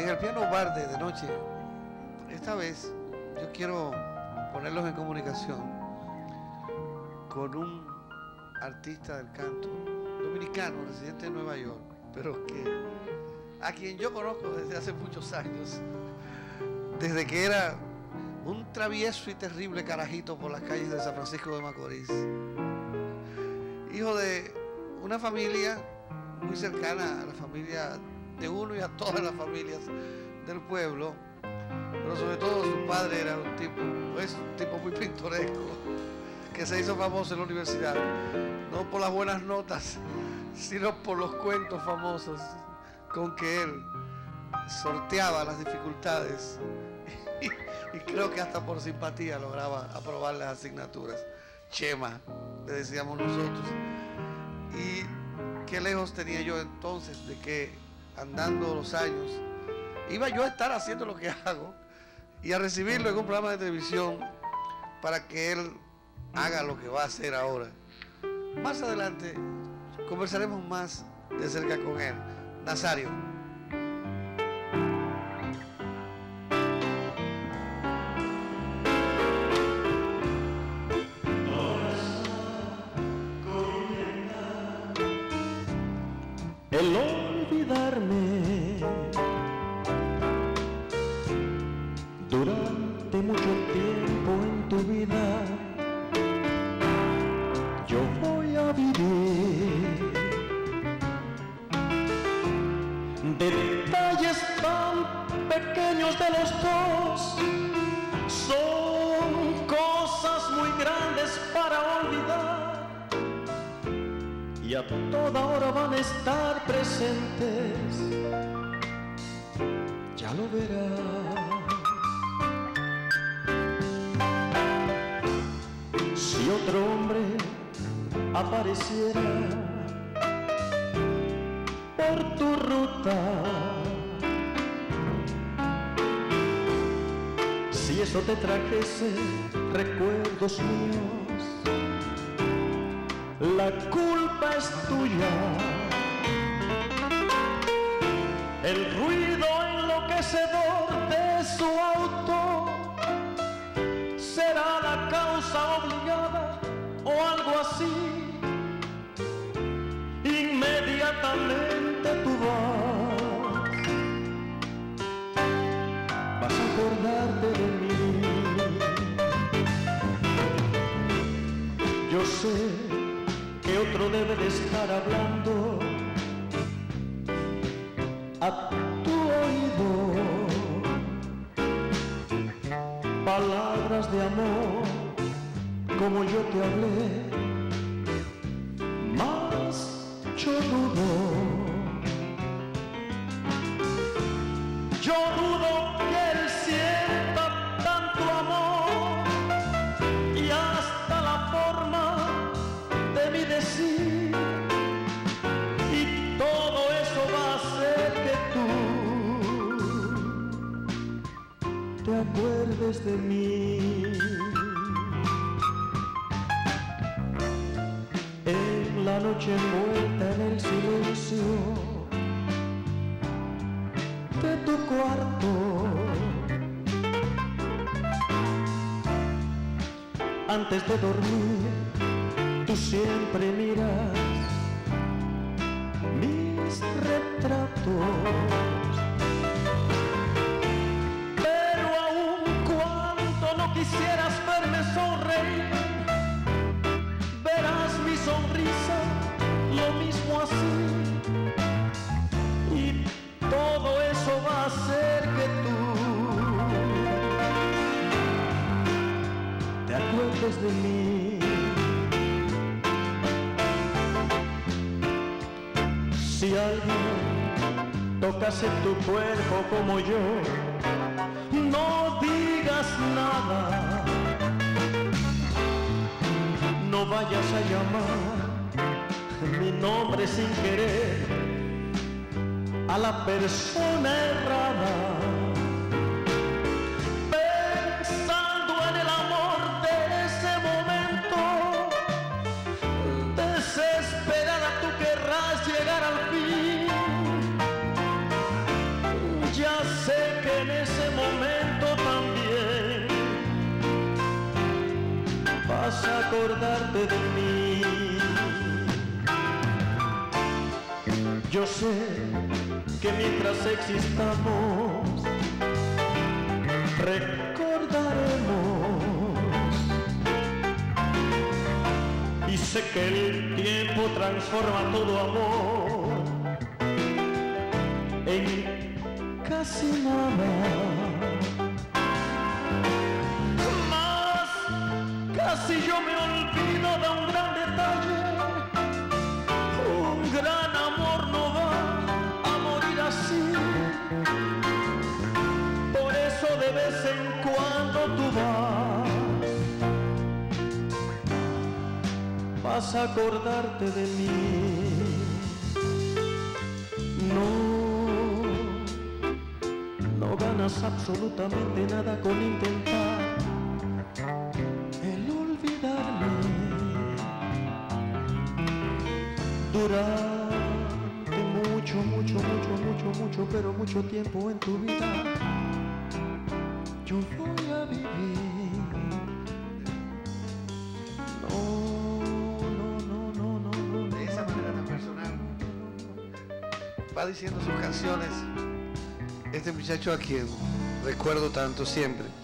En el piano bar de noche, esta vez yo quiero ponerlos en comunicación con un artista del canto dominicano, residente de Nueva York, pero a quien yo conozco desde hace muchos años, desde que era un travieso y terrible carajito por las calles de San Francisco de Macorís, hijo de una familia muy cercana a la familia de uno y a todas las familias del pueblo, pero sobre todo su padre era un tipo muy pintoresco, que se hizo famoso en la universidad, no por las buenas notas, sino por los cuentos famosos con que él sorteaba las dificultades y creo que hasta por simpatía lograba aprobar las asignaturas. Chema, le decíamos nosotros. Y qué lejos tenía yo entonces de que, andando los años, iba yo a estar haciendo lo que hago y a recibirlo en un programa de televisión para que él haga lo que va a hacer ahora. Más adelante conversaremos más de cerca con él. Nazario. El olvidarme durante mucho tiempo en tu vida, yo voy a vivir detalles tan pequeños de los dos, son cosas muy grandes para olvidar. Y a toda hora van a estar presentes, ya lo verás. Si otro hombre apareciera por tu ruta, si eso te trajese recuerdos míos, la culpa es tuya. El ruido enloquecedor de su auto será la causa obligada o algo así. Inmediatamente tú vas a acordarte de mí. Yo sé que otro debe de estar hablando a tu oído palabras de amor como yo te hablé, mas yo dudo que él sienta tanto amor y hasta la forma de mi decir, y todo eso va a hacer que tú te acuerdes de mí. En la noche envuelta en el silencio de tu cuarto, antes de dormir, tú siempre miras mis retratos, pero aun cuando no quisieras verme sonreír, verás mi sonrisa lo mismo así, y todo eso va a hacer que tú te acuerdes de mí. Si alguien tocase tu cuerpo como yo, no digas nada, no vayas a llamar mi nombre sin querer a la persona errada, pensando en el amor de ese momento. Desesperada tú querrás llegar al fin, ya acordarte de mí. Yo sé que mientras existamos recordaremos, y sé que el tiempo transforma todo amor en casi nada. Mas casi yo me olvido de un gran detalle. Un gran amor no va a morir así. Por eso de vez en cuando tú vas a acordarte de mí. No ganas absolutamente nada con intentar el olvidarme. Durante mucho, pero mucho tiempo en tu vida yo voy a vivir. No. De esa manera tan personal va diciendo sus canciones este muchacho a quien recuerdo tanto siempre.